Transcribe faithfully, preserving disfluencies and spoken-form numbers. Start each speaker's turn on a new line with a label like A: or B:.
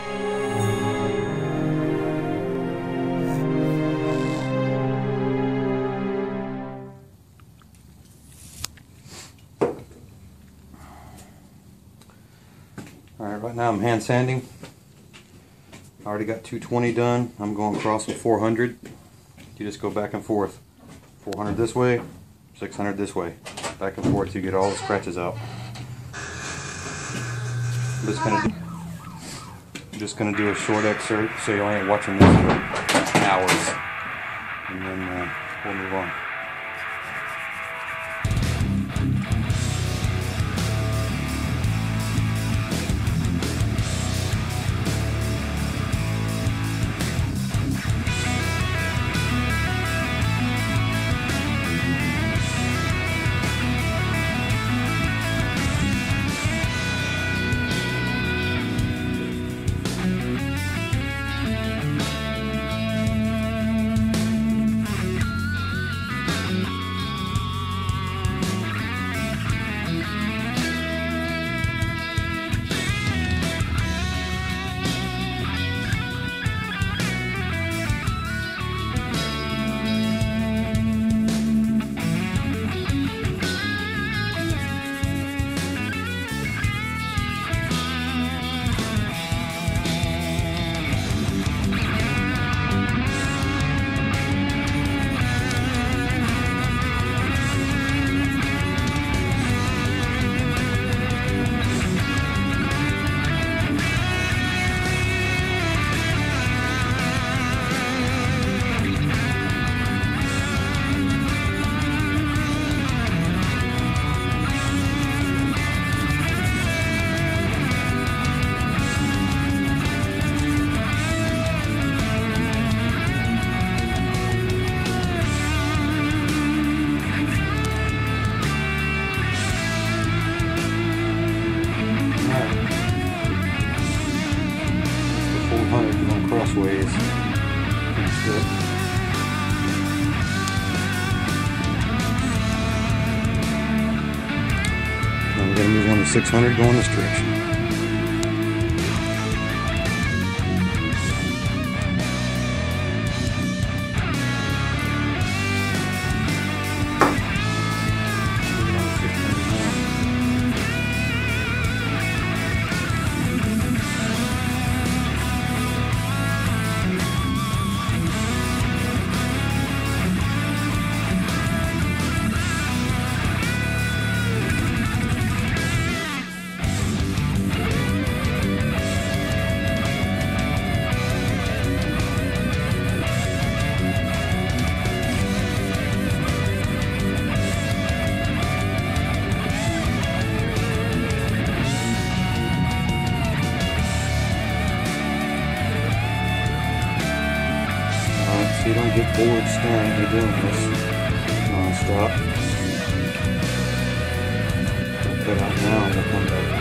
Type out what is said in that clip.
A: Alright, right now I'm hand sanding. I already got two twenty done. I'm going across with four hundred. You just go back and forth. four hundred this way, six hundred this way. Back and forth to get all the scratches out. I'm just gonna do, I'm just gonna do a short excerpt so you ain't watching this for hours. And then uh, we'll move on. Crossways. That's good. Now we're going to move on to six hundred going this direction. So you don't get bored staring at me doing this non-stop. I'll cut out now and we'll come back.